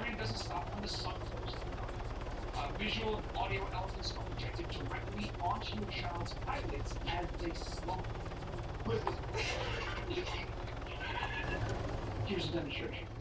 learning doesn't stop when the sun goes down. Visual and audio elements are projected directly onto your child's eyelids as they slowly. Here's a demonstration.